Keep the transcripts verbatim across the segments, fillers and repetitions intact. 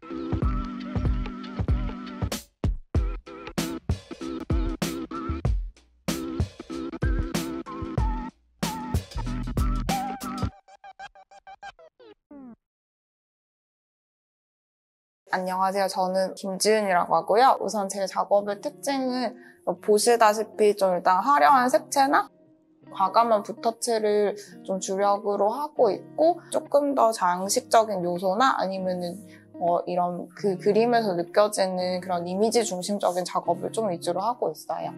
안녕하세요. 저는 김지은이라고 하고요. 우선 제 작업의 특징은 보시다시피 좀 일단 화려한 색채나 과감한 붓터치를 좀 주력으로 하고 있고, 조금 더 장식적인 요소나 아니면은 어 이런 그 그림에서 느껴지는 그런 이미지 중심적인 작업을 좀 위주로 하고 있어요.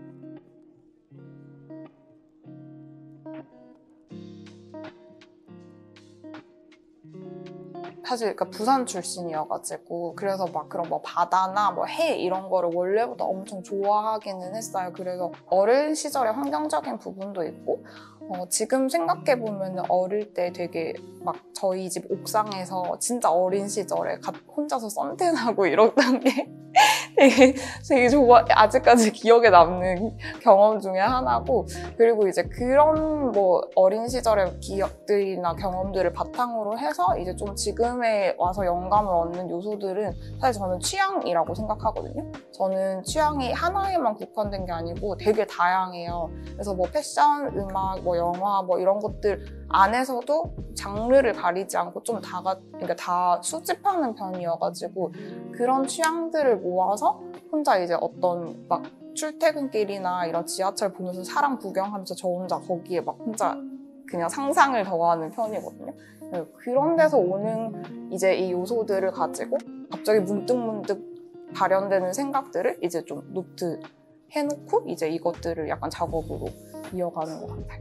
사실 그러니까 부산 출신이어가지고 그래서 막 그런 뭐 바다나 뭐 해 이런 거를 원래부터 엄청 좋아하기는 했어요. 그래서 어린 시절에 환경적인 부분도 있고, 어, 지금 생각해보면 어릴 때 되게 막 저희 집 옥상에서 진짜 어린 시절에 가, 혼자서 썬텐하고 이랬던 게 되게, 되게 좋아, 아직까지 기억에 남는 경험 중에 하나고, 그리고 이제 그런 뭐 어린 시절의 기억들이나 경험들을 바탕으로 해서 이제 좀 지금에 와서 영감을 얻는 요소들은 사실 저는 취향이라고 생각하거든요. 저는 취향이 하나에만 국한된 게 아니고 되게 다양해요. 그래서 뭐 패션, 음악, 뭐 영화 뭐 이런 것들 안에서도 장르를 가리지 않고 좀 다, 그러니까 다 수집하는 편이어가지고 그런 취향들을 모아서 혼자 이제 어떤 막 출퇴근길이나 이런 지하철 보면서 사람 구경하면서 저 혼자 거기에 막 혼자 그냥 상상을 더하는 편이거든요. 그런 데서 오는 이제 이 요소들을 가지고 갑자기 문득문득 발현되는 생각들을 이제 좀 노트 해놓고 이제 이것들을 약간 작업으로 이어가는 것 같아요.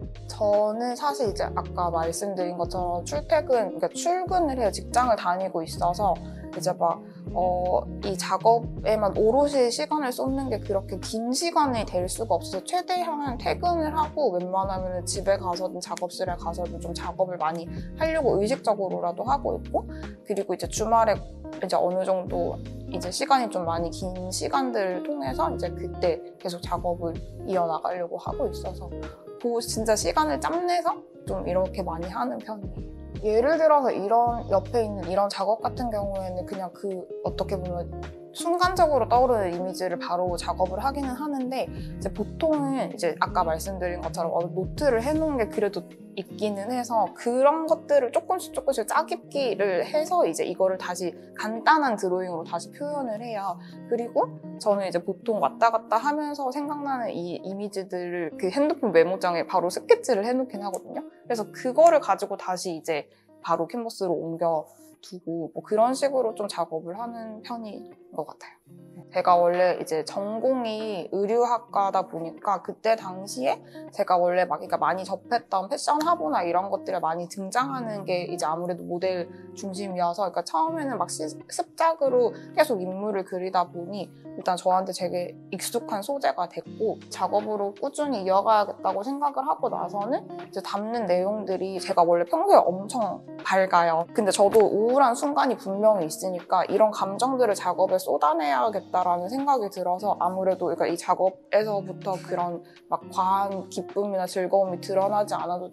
저는 사실 이제 아까 말씀드린 것처럼 출퇴근, 그러니까 출근을 해요. 직장을 다니고 있어서 이제 막, 어, 이 작업에만 오롯이 시간을 쏟는 게 그렇게 긴 시간이 될 수가 없어서 최대한 퇴근을 하고 웬만하면 집에 가서든 작업실에 가서든 좀 작업을 많이 하려고 의식적으로라도 하고 있고, 그리고 이제 주말에 이제 어느 정도 이제 시간이 좀 많이 긴 시간들을 통해서 이제 그때 계속 작업을 이어나가려고 하고 있어서 그 진짜 시간을 짬내서 좀 이렇게 많이 하는 편이에요. 예를 들어서 이런 옆에 있는 이런 작업 같은 경우에는 그냥 그 어떻게 보면 순간적으로 떠오르는 이미지를 바로 작업을 하기는 하는데, 이제 보통은 이제 아까 말씀드린 것처럼 노트를 해놓은 게 그래도 있기는 해서 그런 것들을 조금씩 조금씩 짜깁기를 해서 이제 이거를 다시 간단한 드로잉으로 다시 표현을 해요. 그리고 저는 이제 보통 왔다 갔다 하면서 생각나는 이 이미지들을 그 핸드폰 메모장에 바로 스케치를 해놓긴 하거든요. 그래서 그거를 가지고 다시 이제 바로 캔버스로 옮겨 두고 뭐 그런 식으로 좀 작업을 하는 편인 것 같아요. 제가 원래 이제 전공이 의류학과다 보니까 그때 당시에 제가 원래 막 그러니까 많이 접했던 패션 화보나 이런 것들에 많이 등장하는 게 이제 아무래도 모델 중심이어서, 그러니까 처음에는 막 시, 습작으로 계속 인물을 그리다 보니 일단 저한테 되게 익숙한 소재가 됐고, 작업으로 꾸준히 이어가야겠다고 생각을 하고 나서는 이제 담는 내용들이 제가 원래 평소에 엄청 밝아요. 근데 저도 우울한 순간이 분명히 있으니까 이런 감정들을 작업에 쏟아내야겠다라는 생각이 들어서 아무래도 그러니까 이 작업에서부터 그런 막 과한 기쁨이나 즐거움이 드러나지 않아도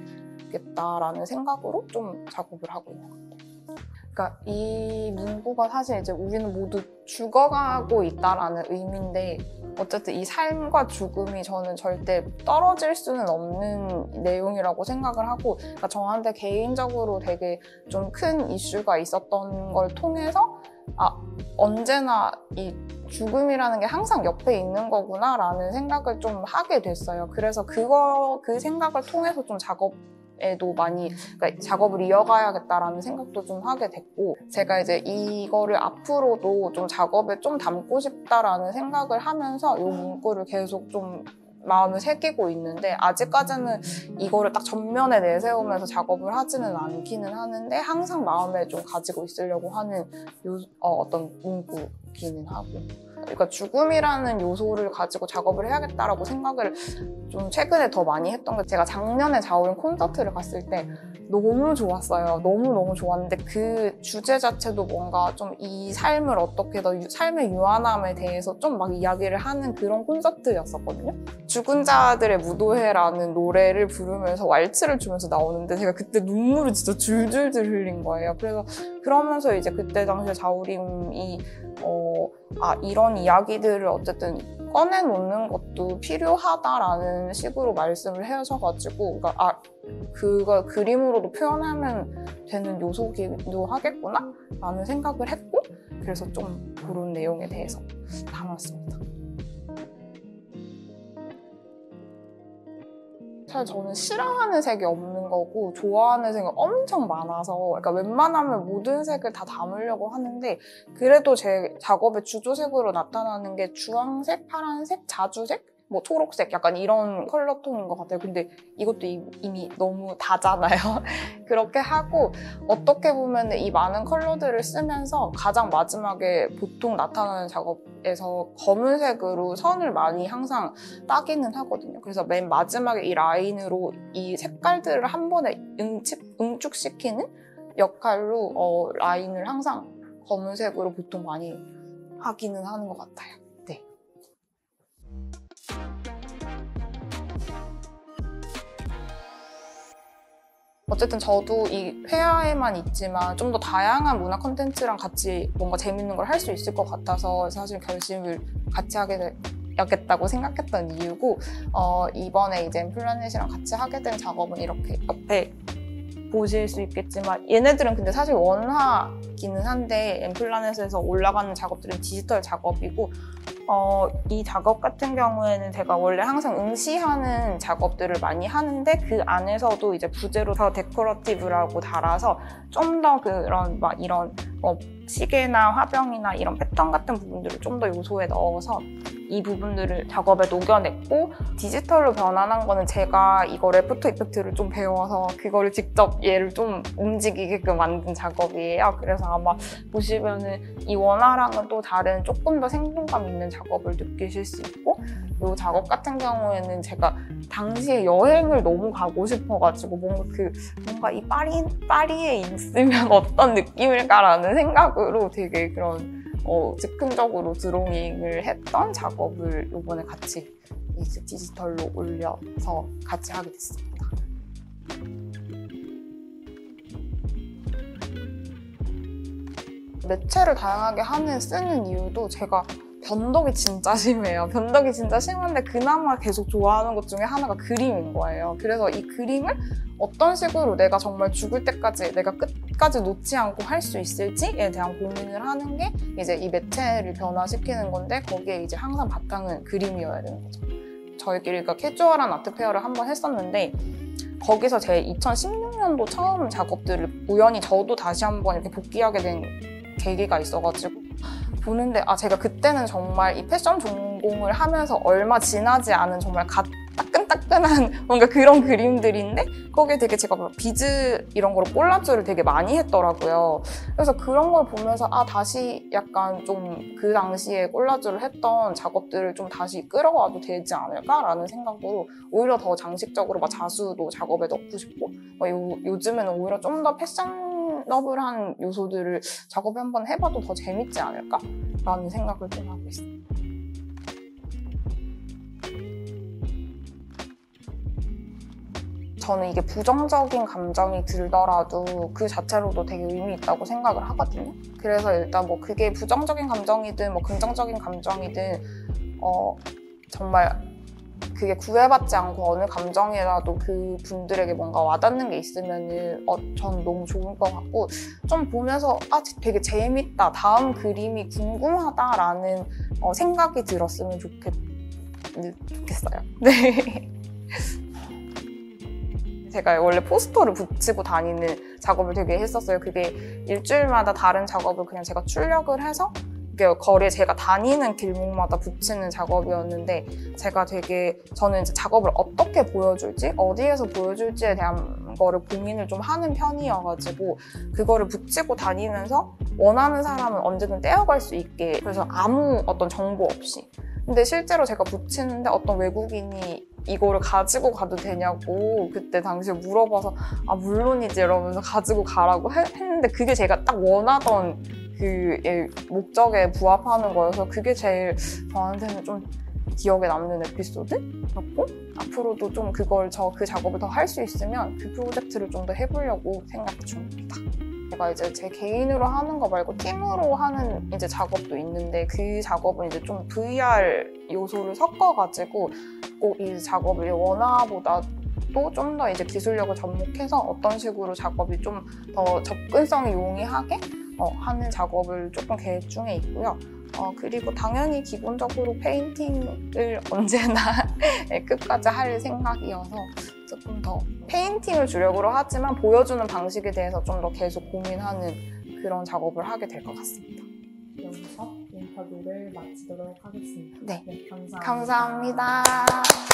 되겠다라는 생각으로 좀 작업을 하고 있는 것 같아요. 그러니까 이 문구가 사실 이제 우리는 모두 죽어가고 있다라는 의미인데, 어쨌든 이 삶과 죽음이 저는 절대 떨어질 수는 없는 내용이라고 생각을 하고, 그러니까 저한테 개인적으로 되게 좀 큰 이슈가 있었던 걸 통해서 아, 언제나 이 죽음이라는 게 항상 옆에 있는 거구나 라는 생각을 좀 하게 됐어요. 그래서 그거, 그 생각을 통해서 좀 작업 에도 많이 그러니까 작업을 이어가야겠다라는 생각도 좀 하게 됐고, 제가 이제 이거를 앞으로도 좀 작업에 좀 담고 싶다라는 생각을 하면서 이 문구를 계속 좀 마음을 새기고 있는데, 아직까지는 이거를 딱 전면에 내세우면서 작업을 하지는 않기는 하는데 항상 마음에 좀 가지고 있으려고 하는 요, 어, 어떤 문구기는 하고, 그러니까 죽음이라는 요소를 가지고 작업을 해야겠다라고 생각을 좀 최근에 더 많이 했던 게, 제가 작년에 자오린 콘서트를 갔을 때 너무 좋았어요. 너무너무 좋았는데 그 주제 자체도 뭔가 좀 이 삶을 어떻게 더 유, 삶의 유한함에 대해서 좀 막 이야기를 하는 그런 콘서트였었거든요. 죽은 자들의 무도회라는 노래를 부르면서 왈츠를 추면서 나오는데 제가 그때 눈물을 진짜 줄줄줄 흘린 거예요. 그래서 그러면서 이제 그때 당시에 자우림이 어, 아 이런 이야기들을 어쨌든 꺼내놓는 것도 필요하다라는 식으로 말씀을 해주셔가지고 그러니까 아 그걸 그림으로도 표현하면 되는 요소기도 하겠구나 라는 생각을 했고 그래서 좀 그런 내용에 대해서 담았습니다. 사실 저는 싫어하는 색이 없는 거고 좋아하는 색이 엄청 많아서 그러니까 웬만하면 모든 색을 다 담으려고 하는데 그래도 제 작업의 주조색으로 나타나는 게 주황색, 파란색, 자주색, 뭐 초록색 약간 이런 컬러 톤인 것 같아요. 근데 이것도 이미 너무 다잖아요. 그렇게 하고 어떻게 보면 이 많은 컬러들을 쓰면서 가장 마지막에 보통 나타나는 작업에서 검은색으로 선을 많이 항상 따기는 하거든요. 그래서 맨 마지막에 이 라인으로 이 색깔들을 한 번에 응축, 응축시키는 역할로 어, 라인을 항상 검은색으로 보통 많이 하기는 하는 것 같아요. 네. 어쨌든 저도 이 회화에만 있지만 좀 더 다양한 문화 콘텐츠랑 같이 뭔가 재밌는 걸 할 수 있을 것 같아서 사실 결심을 같이 하게 되겠다고 생각했던 이유고 어, 이번에 이제 플라넷이랑 같이 하게 된 작업은 이렇게 옆에 보실 수 있겠지만 얘네들은 근데 사실 원화기는 한데 엠플라넷에서 올라가는 작업들은 디지털 작업이고 어, 이 작업 같은 경우에는 제가 원래 항상 응시하는 작업들을 많이 하는데 그 안에서도 이제 부제로 더 데코러티브라고 달아서 좀 더 그런 막 이런 뭐 시계나 화병이나 이런 패턴 같은 부분들을 좀 더 요소에 넣어서 이 부분들을 작업에 녹여냈고 디지털로 변환한 거는 제가 이거 애프터 이펙트를 좀 배워서 그거를 직접 얘를 좀 움직이게끔 만든 작업이에요. 그래서 아마 보시면은 이 원화랑은 또 다른 조금 더 생동감 있는 작업을 느끼실 수 있고 이 작업 같은 경우에는 제가 당시에 여행을 너무 가고 싶어가지고 뭔가 그 뭔가 이 파리, 파리에 있으면 어떤 느낌일까라는 생각으로 되게 그런 어, 즉흥적으로 드로잉을 했던 작업을 이번에 같이 이제 디지털로 올려서 같이 하게 됐습니다. 매체를 다양하게 하는 쓰는 이유도 제가 변덕이 진짜 심해요. 변덕이 진짜 심한데 그나마 계속 좋아하는 것 중에 하나가 그림인 거예요. 그래서 이 그림을 어떤 식으로 내가 정말 죽을 때까지 내가 끝까지 놓지 않고 할 수 있을지에 대한 고민을 하는 게 이제 이 매체를 변화시키는 건데 거기에 이제 항상 바탕은 그림이어야 되는 거죠. 저희끼리 그러니까 캐주얼한 아트 페어를 한번 했었는데 거기서 제 이천십육 년도 처음 작업들을 우연히 저도 다시 한번 이렇게 복귀하게 된 계기가 있어가지고 보는데 아 제가 그때는 정말 이 패션 전공을 하면서 얼마 지나지 않은 정말 가, 따끈따끈한 뭔가 그런 그림들인데 거기에 되게 제가 비즈 이런 거로 콜라주를 되게 많이 했더라고요. 그래서 그런 걸 보면서 아 다시 약간 좀 그 당시에 콜라주를 했던 작업들을 좀 다시 끌어와도 되지 않을까라는 생각으로 오히려 더 장식적으로 막 자수도 작업에 넣고 싶고 뭐 요, 요즘에는 오히려 좀 더 패션 러블한 요소들을 작업에 한번 해봐도 더 재밌지 않을까라는 생각을 좀 하고 있어요. 저는 이게 부정적인 감정이 들더라도 그 자체로도 되게 의미 있다고 생각을 하거든요. 그래서 일단 뭐 그게 부정적인 감정이든 뭐 긍정적인 감정이든 어 정말 그게 구애받지 않고 어느 감정이라도 그 분들에게 뭔가 와닿는 게 있으면은 어, 전 너무 좋을 것 같고 좀 보면서 아 되게 재밌다, 다음 그림이 궁금하다라는 어, 생각이 들었으면 좋겠, 좋겠어요. 네. 제가 원래 포스터를 붙이고 다니는 작업을 되게 했었어요. 그게 일주일마다 다른 작업을 그냥 제가 출력을 해서 거리에 제가 다니는 길목마다 붙이는 작업이었는데 제가 되게 저는 이제 작업을 어떻게 보여줄지 어디에서 보여줄지에 대한 거를 고민을 좀 하는 편이어가지고 그거를 붙이고 다니면서 원하는 사람은 언제든 떼어갈 수 있게 그래서 아무 어떤 정보 없이 근데 실제로 제가 붙이는데 어떤 외국인이 이거를 가지고 가도 되냐고 그때 당시에 물어봐서 아 물론이지 이러면서 가지고 가라고 했는데 그게 제가 딱 원하던 그 목적에 부합하는 거여서 그게 제일 저한테는 좀 기억에 남는 에피소드였고 앞으로도 좀 그걸 저 그 작업을 더 할 수 있으면 그 프로젝트를 좀 더 해보려고 생각 중입니다. 제가 이제 제 개인으로 하는 거 말고 팀으로 하는 이제 작업도 있는데 그 작업은 이제 좀 브이알 요소를 섞어가지고 꼭 이 작업을 원화보다 또 좀 더 이제 기술력을 접목해서 어떤 식으로 작업이 좀 더 접근성이 용이하게 어, 하는 작업을 조금 계획 중에 있고요. 어, 그리고 당연히 기본적으로 페인팅을 언제나 끝까지 할 생각이어서 조금 더 페인팅을 주력으로 하지만 보여주는 방식에 대해서 좀 더 계속 고민하는 그런 작업을 하게 될 것 같습니다. 여기서 인터뷰를 마치도록 하겠습니다. 네, 네 감사합니다. 감사합니다.